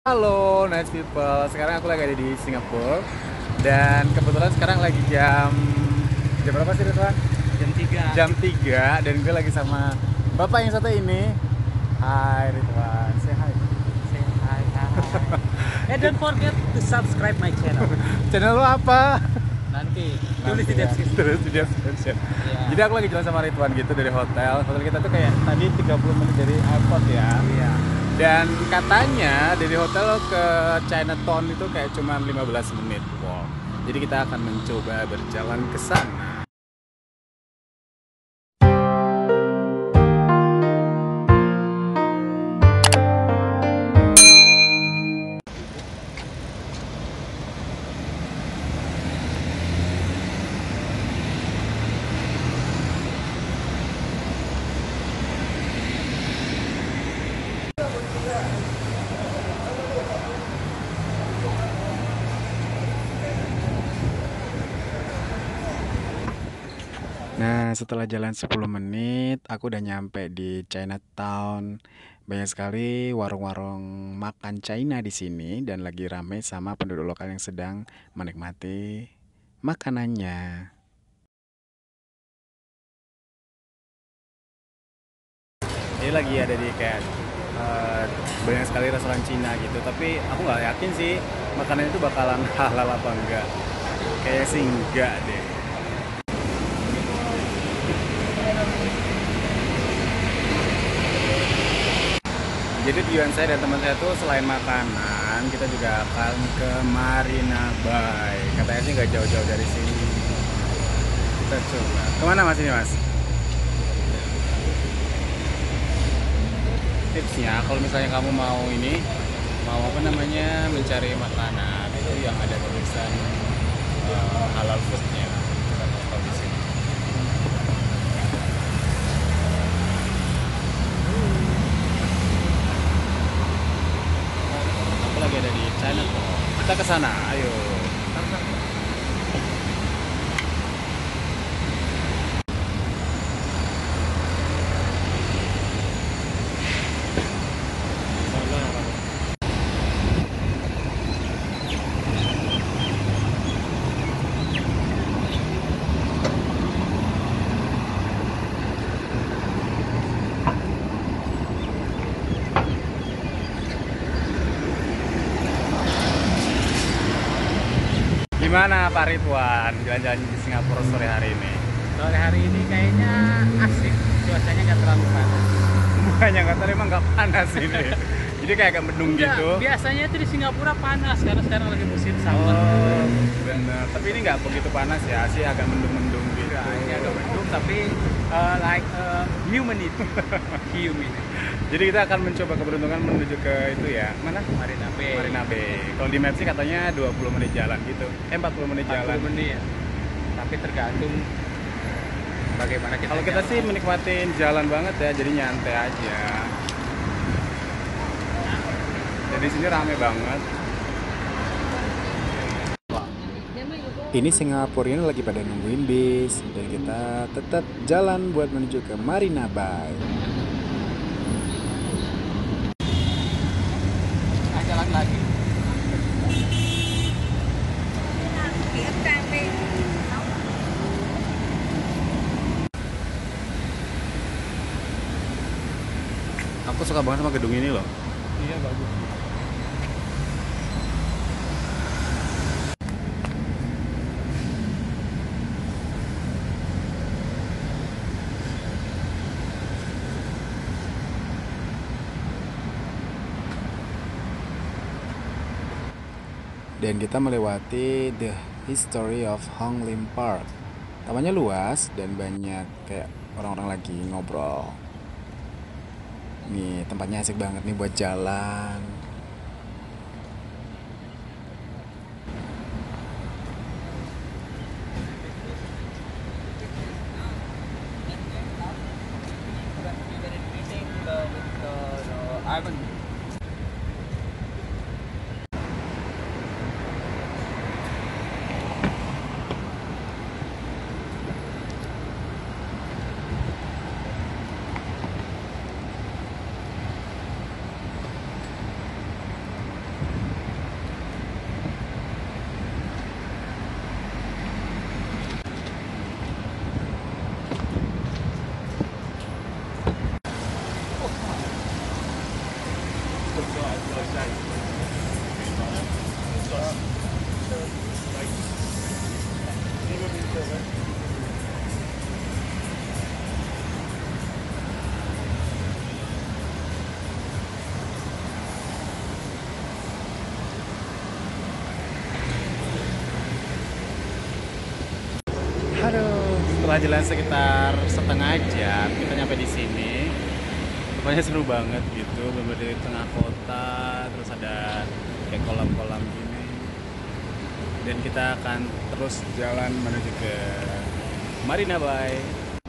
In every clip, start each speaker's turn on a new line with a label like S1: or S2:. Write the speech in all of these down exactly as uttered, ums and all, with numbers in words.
S1: Halo nice people, sekarang aku lagi ada di Singapura. Dan kebetulan sekarang lagi jam Jam berapa sih Ridwan?
S2: Jam tiga.
S1: Jam tiga. Dan gue lagi sama bapak yang satu ini. Hai Ridwan, say hi.
S2: Say hi, hi. And don't forget to subscribe my channel.
S1: Channel lo apa?
S2: Nanti tulis di
S1: Nanti ya,
S2: deskripsi.
S1: Tulis di description.
S2: Iya.
S1: Jadi aku lagi jalan sama Ridwan gitu dari hotel. Hotel kita tuh kayak tadi tiga puluh menit dari airport ya.
S2: Iya.
S1: Dan katanya dari hotel ke Chinatown itu kayak cuma lima belas menit. Wow. Jadi kita akan mencoba berjalan ke sana. Nah, setelah jalan sepuluh menit, aku udah nyampe di Chinatown. Banyak sekali warung-warung makan China di sini dan lagi rame sama penduduk lokal yang sedang menikmati makanannya. Ini lagi ada di kayak eh, banyak sekali restoran Cina gitu, tapi aku nggak yakin sih makanan itu bakalan halal apa enggak. Kayaknya sih enggak deh. Jadi tujuan saya dan teman saya tuh selain makanan, kita juga akan ke Marina Bay. Katanya sih nggak jauh-jauh dari sini. Kita coba. Kemana mas ini mas? Tipsnya, kalau misalnya kamu mau ini, mau apa namanya mencari makanan itu yang ada tulisan uh, halal foodnya, kita tahu di sini. Aku lagi ada di Chinatown. Kita ke sana, ayo. Gimana Pak Ridwan jalan-jalan di Singapura sore hari ini?
S2: Sore hari ini kayaknya asik, cuacanya nggak terlalu panas.
S1: Bukannya kata emang nggak panas ini. Jadi kayak agak mendung
S2: Enggak,
S1: gitu.
S2: biasanya itu di Singapura panas karena sekarang lagi musim summer.
S1: Oh, benar. Tapi ini nggak begitu panas ya, sih agak mendung-mendung gitu.
S2: Ya, ini agak mendung tapi uh, like uh, humidity. Humidity.
S1: Jadi kita akan mencoba keberuntungan menuju ke itu ya. Mana?
S2: Marina Bay.
S1: Marina Bay. Kalau di Maps sih katanya dua puluh menit jalan gitu. Eh empat puluh menit
S2: empat
S1: jalan.
S2: puluh menit. Tapi tergantung bagaimana kita.
S1: Kalau kita
S2: jalan.
S1: sih menikmatin jalan banget ya, jadi nyantai aja. Jadi di sini rame banget. Ini Singapura ini lagi pada nungguin bis dan kita tetap jalan buat menuju ke Marina Bay.
S2: Nah, jalan lagi.
S1: Aku suka banget sama gedung ini loh.
S2: Iya bagus.
S1: Dan kita melewati The History of Hong Lim Park. Tamannya luas dan banyak kayak orang-orang lagi ngobrol. Nih tempatnya asik banget nih buat jalan. Aduh, setelah jalan sekitar setengah jam, kita nyampe di sini. Pokoknya seru banget gitu, bener di tengah kota, terus ada kayak kolam-kolam gini. Dan kita akan terus jalan menuju ke Marina Bay.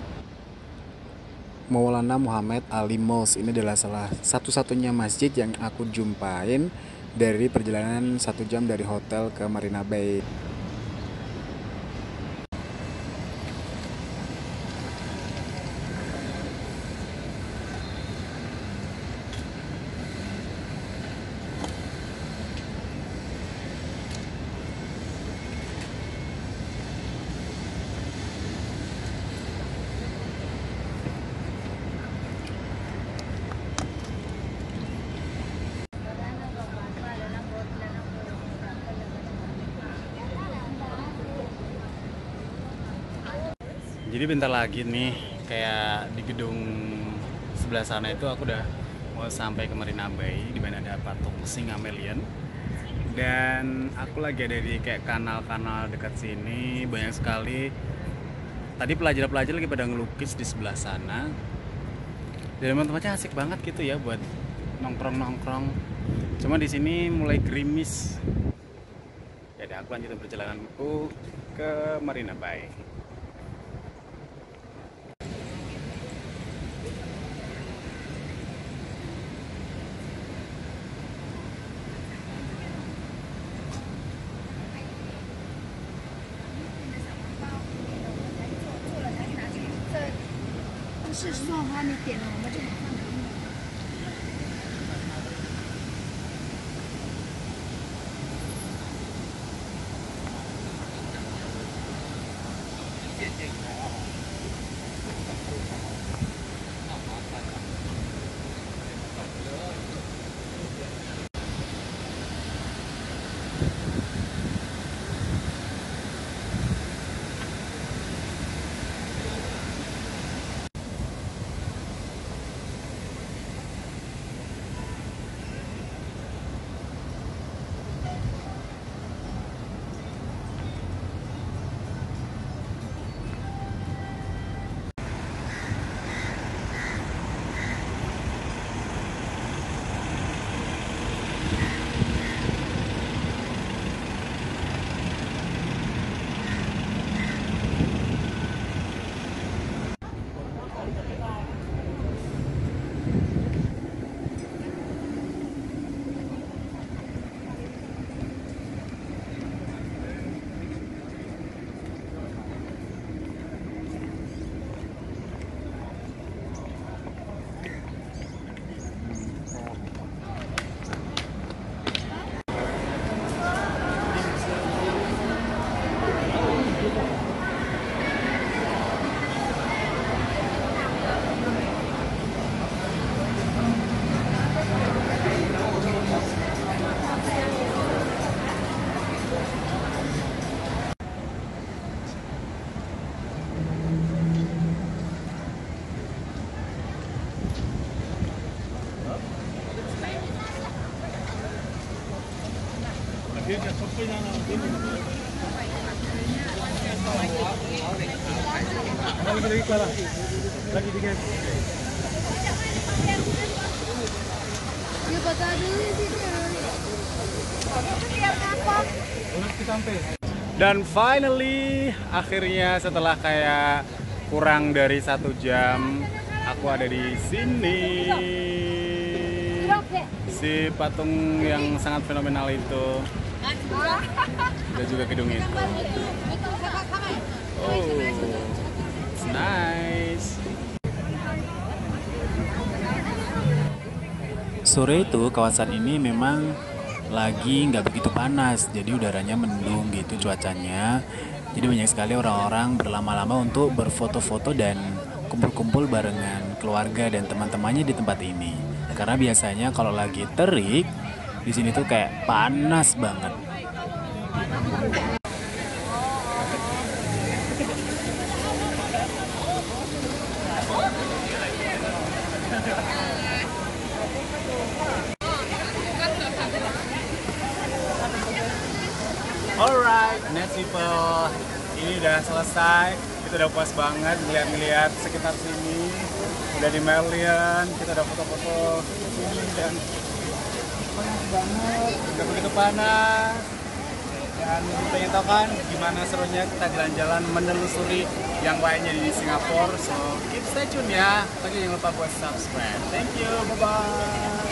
S1: Maulana Muhammad Ali Mosque ini adalah salah satu-satunya masjid yang aku jumpain dari perjalanan satu jam dari hotel ke Marina Bay. Jadi bentar lagi nih, kayak di gedung sebelah sana itu aku udah mau sampai ke Marina Bay, di mana ada patung singa Melian. Dan aku lagi ada di kayak kanal-kanal dekat sini, banyak sekali. Tadi pelajar-pelajar lagi pada ngelukis di sebelah sana. Dan teman-temannya asik banget gitu ya buat nongkrong-nongkrong. Cuma di sini mulai gerimis. Jadi aku lanjutin perjalananku ke Marina Bay.
S3: 是算的话，你点了我们就马上给你。
S2: Lagi Clara, lagi di game.
S3: Ya bata dulu sih.
S1: Dan finally, akhirnya setelah kayak kurang dari satu jam, aku ada di sini. Si patung yang sangat fenomenal itu. Ada juga gedung itu. Oh, it's nice. Sore itu kawasan ini memang lagi nggak begitu panas, jadi udaranya mendung gitu cuacanya. Jadi banyak sekali orang-orang berlama-lama untuk berfoto-foto dan kumpul-kumpul barengan keluarga dan teman-temannya di tempat ini. Karena biasanya kalau lagi terik Di sini tuh kayak panas banget. Alright, next people, ini udah selesai. Kita udah puas banget ngeliat-ngeliat sekitar sini. Udah di Merlion, kita udah foto-foto di sini dan panas banget, udah begitu panas. Dan pengen tahu kan gimana serunya kita jalan-jalan menelusuri yang lainnya di Singapura. So keep stay tune ya. Tapi jangan lupa buat subscribe. Thank you, bye bye.